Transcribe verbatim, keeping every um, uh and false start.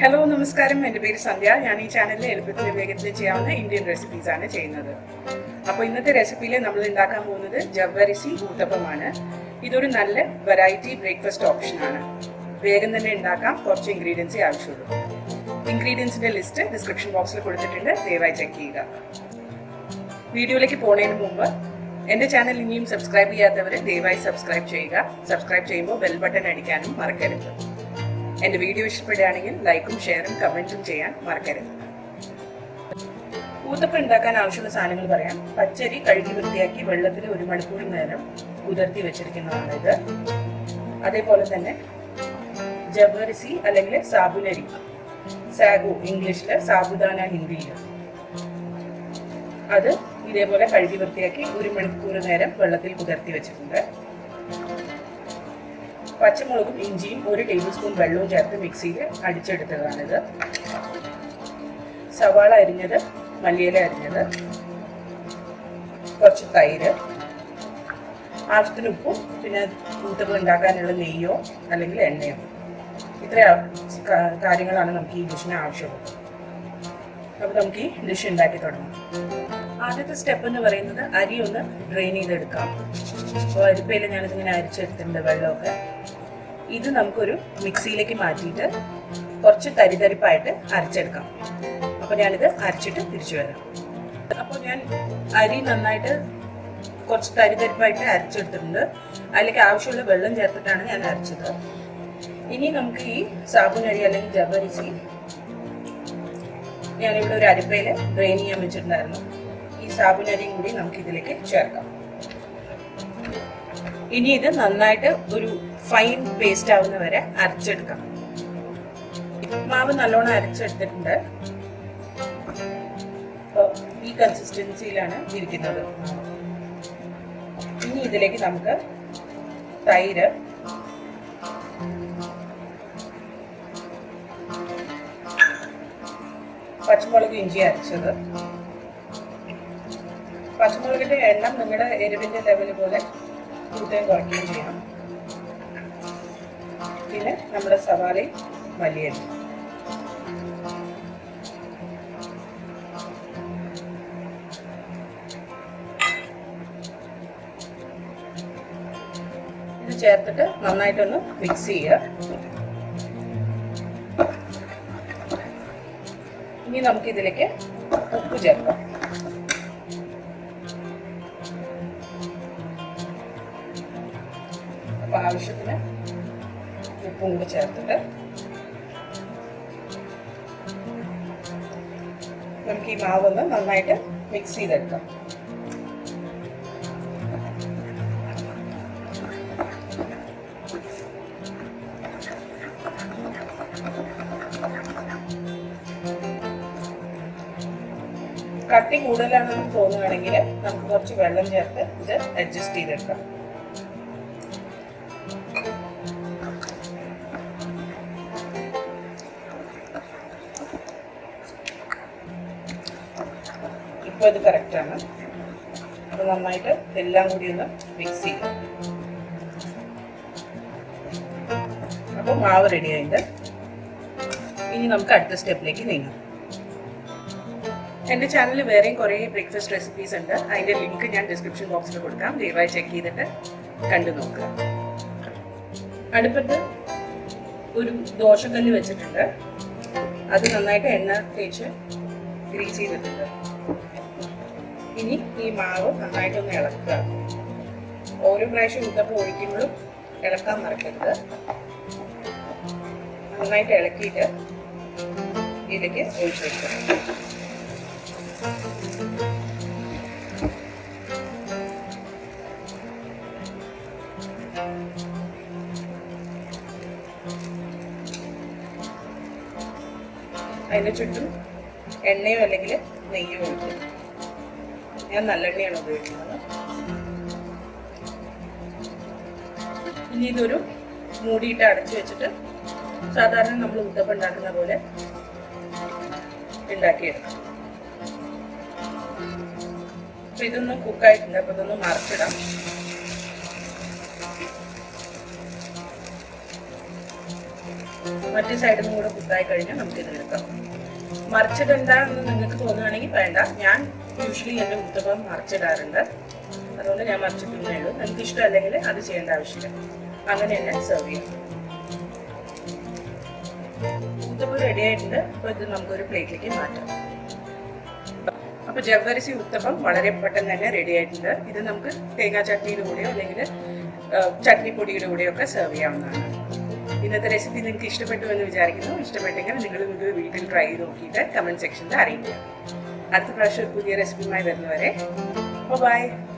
Hello നമസ്കാരം, എൻ്റെ പേര് സന്ധ്യ. ഞാൻ ഈ ചാനലിൽ എളുപ്പത്തിൽ വേഗത്തിൽ ചെയ്യാവുന്ന ഇന്ത്യൻ റെസിപ്പീസാണ് ചെയ്യുന്നത്. അപ്പോൾ ഇന്നത്തെ റെസിപ്പിയിൽ നമ്മൾ ഉണ്ടാക്കാൻ പോകുന്നത് ജവ്വരിസി ഊത്തപ്പമാണ്. ഇതൊരു നല്ല വെറൈറ്റി ബ്രേക്ക്ഫാസ്റ്റ് ഓപ്ഷനാണ്. വേഗം തന്നെ ഉണ്ടാക്കാം. കുറച്ച് ഇൻഗ്രീഡിയൻസേ ആവശ്യമുള്ളൂ. ഇൻഗ്രീഡിയൻസിൻ്റെ ലിസ്റ്റ് ഡിസ്ക്രിപ്ഷൻ ബോക്സിൽ കൊടുത്തിട്ടുണ്ട്, ദയവായി ചെക്ക് ചെയ്യുക. വീഡിയോയിലേക്ക് പോകുന്നതിന് മുമ്പ് എൻ്റെ ചാനൽ ഇനിയും സബ്സ്ക്രൈബ് ചെയ്യാത്തവർ ദയവായി സബ്സ്ക്രൈബ് ചെയ്യുക. സബ്സ്ക്രൈബ് ചെയ്യുമ്പോൾ ബെൽ ബട്ടൺ അടിക്കാനും മറക്കരുത്. എൻ്റെ വീഡിയോ ഇഷ്ടപ്പെടുകയാണെങ്കിൽ ലൈക്കും ഷെയറും കമൻറ്റും ചെയ്യാൻ മറക്കരുത്. ഊത്തപ്പം ഉണ്ടാക്കാൻ ആവശ്യമുള്ള സാധനങ്ങൾ പറയാം. പച്ചരി കഴുകി വൃത്തിയാക്കി വെള്ളത്തിൽ ഒരു മണിക്കൂർ നേരം കുതിർത്തി വെച്ചിരിക്കുന്നതാണ് ഇത്. അതേപോലെ തന്നെ ജവ്വരിസി അല്ലെങ്കിൽ സാബുനരി, സാഗു ഇംഗ്ലീഷിൽ, സാബുദാന ഹിന്ദിയിൽ, അത് ഇതേപോലെ കഴുകി വൃത്തിയാക്കി ഒരു മണിക്കൂർ നേരം വെള്ളത്തിൽ കുതിർത്തി വെച്ചിട്ടുണ്ട്. പച്ചമുളകും ഇഞ്ചിയും ഒരു ടേബിൾ സ്പൂൺ വെള്ളവും ചേർത്ത് മിക്സിയിൽ അടിച്ചെടുത്തതാണിത്. സവാള അരിഞ്ഞത്, മല്ലിയില അരിഞ്ഞത്, കുറച്ച് തൈര്, ആവശ്യത്തിന് ഉപ്പും, പിന്നെ ഊത്തപ്പം ഉണ്ടാക്കാനുള്ള നെയ്യോ അല്ലെങ്കിൽ എണ്ണയോ. ഇത്ര കാര്യങ്ങളാണ് നമുക്ക് ഈ ഡിഷിന് ആവശ്യമുള്ളത്. അപ്പോൾ നമുക്ക് ഈ ഡിഷ് ഉണ്ടാക്കി തുടങ്ങാം. ആദ്യത്തെ സ്റ്റെപ്പ് എന്ന് പറയുന്നത് അരി ഒന്ന് ഡ്രെയിൻ ചെയ്തെടുക്കാം. അപ്പോൾ അരിപ്പയിൽ ഞാനിതിങ്ങനെ അരിച്ചെടുത്തിട്ടുണ്ട് വെള്ളമൊക്കെ. ഇത് നമുക്കൊരു മിക്സിയിലേക്ക് മാറ്റിയിട്ട് കുറച്ച് തരിതരിപ്പായിട്ട് അരച്ചെടുക്കാം. അപ്പോൾ ഞാനിത് അരച്ചിട്ട് തിരിച്ചു വരാം. അപ്പോൾ ഞാൻ അരി നന്നായിട്ട് കുറച്ച് തരിതരിപ്പായിട്ട് അരച്ചെടുത്തിട്ടുണ്ട്. അതിലേക്ക് ആവശ്യമുള്ള വെള്ളം ചേർത്തിട്ടാണ് ഞാൻ അരച്ചത്. ഇനി നമുക്ക് ഈ സാബുനരി അല്ലെങ്കിൽ ജവ്വരിസി ഞാനിവിടെ ഒരു അരിപ്പയിൽ ഡ്രെയിൻ ചെയ്യാൻ വെച്ചിട്ടുണ്ടായിരുന്നു. ഈ സാബുനരിയും കൂടി നമുക്ക് ഇതിലേക്ക് ചേർക്കാം. ഇനി ഇത് നന്നായിട്ട് ഒരു ഫൈൻ പേസ്റ്റ് ആവുന്ന വരെ അരച്ചെടുക്കാം. മാവ് നല്ലോണം അരച്ചെടുത്തിട്ടുണ്ട്. അപ്പോൾ ഈ കൺസിസ്റ്റൻസിയിലാണ് ഇരിക്കുന്നത്. ഇനി ഇതിലേക്ക് നമുക്ക് തൈര്, പച്ചമുളക്, ഇഞ്ചി അരച്ചത്, പച്ചമുളകിന്റെ എണ്ണം നിങ്ങളുടെ എരിവിന്റെ ലെവൽ പോലെ കൂട്ടുകയും കുറയ്ക്കുകയും ചെയ്യാം. പിന്നെ നമ്മുടെ സവാളയും മല്ലിയില. ഇത് ചേർത്തിട്ട് നന്നായിട്ടൊന്ന് മിക്സ് ചെയ്യുക. ഇനി നമുക്ക് ഇതിലേക്ക് ഉപ്പ് ചേർക്കാം. അപ്പൊ ആവശ്യത്തിന് ഉപ്പും കൂടി ചേർത്തിട്ട് നമുക്ക് ഈ മാവൊന്ന് നന്നായിട്ട് മിക്സ് ചെയ്തെടുക്കാം. കട്ടി കൂടുതലാണെന്ന് തോന്നുകയാണെങ്കിൽ നമുക്ക് കുറച്ച് വെള്ളം ചേർത്ത് ഇത് അഡ്ജസ്റ്റ് ചെയ്തെടുക്കാം. ഇപ്പോൾ ഇത് കറക്റ്റാണ്. അപ്പോൾ നന്നായിട്ട് എല്ലാം കൂടി ഒന്ന് മിക്സ് ചെയ്യാം. അപ്പോൾ മാവ് റെഡി ആയിട്ട് ഇനി നമുക്ക് അടുത്ത സ്റ്റെപ്പിലേക്ക് നീങ്ങാം. എൻ്റെ ചാനലിൽ വേറെയും കുറേ ബ്രേക്ക്ഫാസ്റ്റ് റെസിപ്പീസ് ഉണ്ട്. അതിൻ്റെ ലിങ്ക് ഞാൻ ഡിസ്ക്രിപ്ഷൻ ബോക്സിൽ കൊടുക്കാം. ദയവായി ചെക്ക് ചെയ്തിട്ട് കണ്ടു നോക്കുക. അടുപ്പത്ത് ഒരു ദോശക്കല്ല് വെച്ചിട്ടുണ്ട്. അത് നന്നായിട്ട് എണ്ണ തേച്ച് ഗ്രീസ് ചെയ്തിട്ടുണ്ട്. ഇനി ഈ മാവ് നന്നായിട്ടൊന്ന് ഇളക്കുക. ഓരോ പ്രാവശ്യം ഊത്തപ്പം ഒഴിക്കുമ്പോഴും ഇളക്കാൻ മറക്കരുത്. നന്നായിട്ട് ഇളക്കിയിട്ട് ഇതിലേക്ക് ഒഴിച്ച് വയ്ക്കുക. അതിൻ്റെ ചുറ്റും എണ്ണയോ അല്ലെങ്കിൽ നെയ്യോ ഒഴിക്കും. ഞാൻ നല്ലെണ്ണയാണ് ഉപയോഗിക്കുന്നത്. ഇനി ഇതൊരു മൂടിയിട്ട് അടച്ചു വെച്ചിട്ട് സാധാരണ നമ്മൾ ഊത്തപ്പം ഉണ്ടാക്കുന്ന പോലെ ഉണ്ടാക്കിയെടുക്കാം. അപ്പോൾ ഇതൊന്നും കുക്കായിട്ടുണ്ട്. അപ്പോൾ ഇതൊന്ന് മറിച്ചിടാം. മറ്റേ സൈഡിൽ നിന്നും കൂടെ കുത്തായി കഴിഞ്ഞാൽ നമുക്ക് ഇത് എടുക്കാം. മറിച്ചിടണ്ടെന്ന് നിങ്ങൾക്ക് തോന്നുകയാണെങ്കിൽ വേണ്ട. ഞാൻ യൂഷ്വലി എൻ്റെ ഊത്തപ്പം മറിച്ചിടാറുണ്ട്, അതുകൊണ്ട് ഞാൻ മറിച്ചിട്ടുന്നേ ഉള്ളൂ. നിങ്ങൾക്ക് ഇഷ്ടമല്ലെങ്കിൽ അത് ചെയ്യേണ്ട ആവശ്യമില്ല. അങ്ങനെ തന്നെ സെർവ് ചെയ്യാം. ഊത്തപ്പം റെഡി ആയിട്ടുണ്ട്. അപ്പോൾ ഇത് നമുക്കൊരു പ്ലേറ്റിലേക്ക് മാറ്റാം. അപ്പോൾ ജവ്വരിസി ഊത്തപ്പം വളരെ പെട്ടെന്ന് തന്നെ റെഡി ആയിട്ടുണ്ട്. ഇത് നമുക്ക് തേങ്ങാ ചട്നിയുടെ കൂടെയോ അല്ലെങ്കിൽ ചട്നിപ്പൊടിയുടെ കൂടെയോ ഒക്കെ സെർവ് ചെയ്യാവുന്നതാണ്. ഇന്നത്തെ റെസിപ്പി നിങ്ങൾക്ക് ഇഷ്ടപ്പെട്ടു എന്ന് വിചാരിക്കുന്നു. ഇഷ്ടപ്പെട്ടെങ്കിൽ നിങ്ങൾ ഇത് വീട്ടിൽ ട്രൈ ചെയ്ത് നോക്കിയിട്ട് കമൻറ്റ് സെക്ഷനിൽ അറിയിക്കുക. അടുത്ത പ്രാവശ്യം പുതിയ റെസിപ്പിയുമായി വരുന്നവരെ ബൈ.